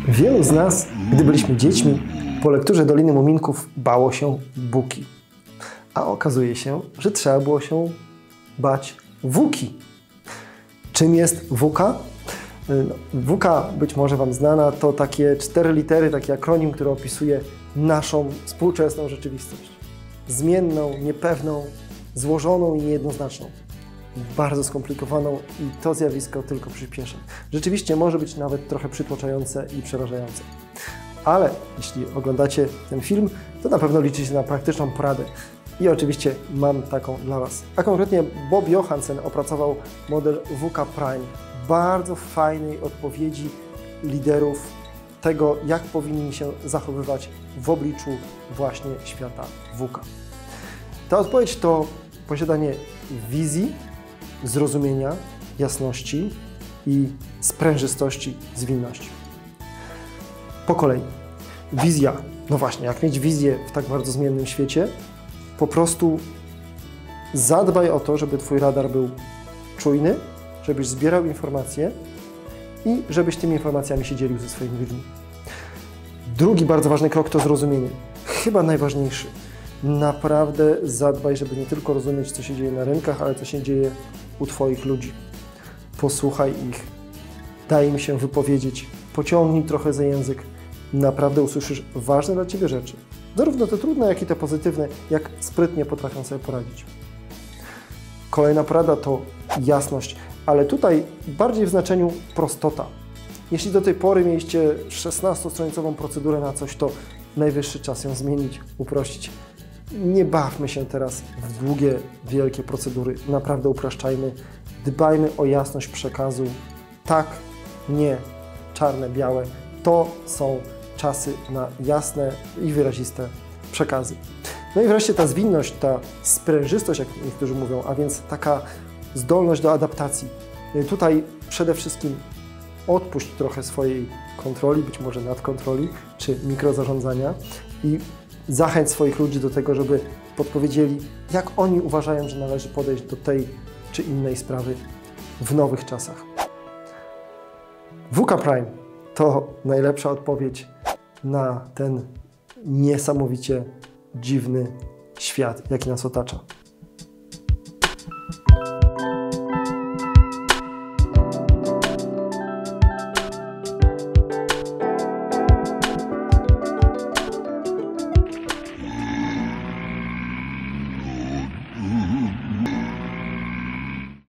Wielu z nas, gdy byliśmy dziećmi, po lekturze Doliny Muminków bało się Buki. A okazuje się, że trzeba było się bać Wuki. Czym jest Wuka? Wuka, być może Wam znana, to takie 4 litery, taki akronim, który opisuje naszą współczesną rzeczywistość. Zmienną, niepewną, złożoną i niejednoznaczną. Bardzo skomplikowaną i to zjawisko tylko przyspiesza. Rzeczywiście może być nawet trochę przytłaczające i przerażające. Ale jeśli oglądacie ten film, to na pewno liczycie na praktyczną poradę. I oczywiście mam taką dla Was. A konkretnie Bob Johansen opracował model VUCA Prime. Bardzo fajnej odpowiedzi liderów tego, jak powinni się zachowywać w obliczu właśnie świata VUCA. Ta odpowiedź to posiadanie wizji, zrozumienia, jasności i sprężystości, zwinności. Po kolei. Wizja. No właśnie, jak mieć wizję w tak bardzo zmiennym świecie? Po prostu zadbaj o to, żeby Twój radar był czujny, żebyś zbierał informacje i żebyś tymi informacjami się dzielił ze swoimi ludźmi. Drugi bardzo ważny krok to zrozumienie. Chyba najważniejszy. Naprawdę zadbaj, żeby nie tylko rozumieć, co się dzieje na rynkach, ale co się dzieje u Twoich ludzi. Posłuchaj ich, daj im się wypowiedzieć, pociągnij trochę za język. Naprawdę usłyszysz ważne dla Ciebie rzeczy. Zarówno te trudne, jak i te pozytywne, jak sprytnie potrafią sobie poradzić. Kolejna porada to jasność, ale tutaj bardziej w znaczeniu prostota. Jeśli do tej pory mieliście 16-stronicową procedurę na coś, to najwyższy czas ją zmienić, uprościć. Nie bawmy się teraz w długie, wielkie procedury. Naprawdę upraszczajmy. Dbajmy o jasność przekazu. Tak, nie, czarne, białe. To są czasy na jasne i wyraziste przekazy. No i wreszcie ta zwinność, ta sprężystość, jak niektórzy mówią, a więc taka zdolność do adaptacji. Tutaj przede wszystkim odpuść trochę swojej kontroli, być może nadkontroli, czy mikrozarządzania i zachęć swoich ludzi do tego, żeby podpowiedzieli, jak oni uważają, że należy podejść do tej czy innej sprawy w nowych czasach. VUCA Prime to najlepsza odpowiedź na ten niesamowicie dziwny świat, jaki nas otacza.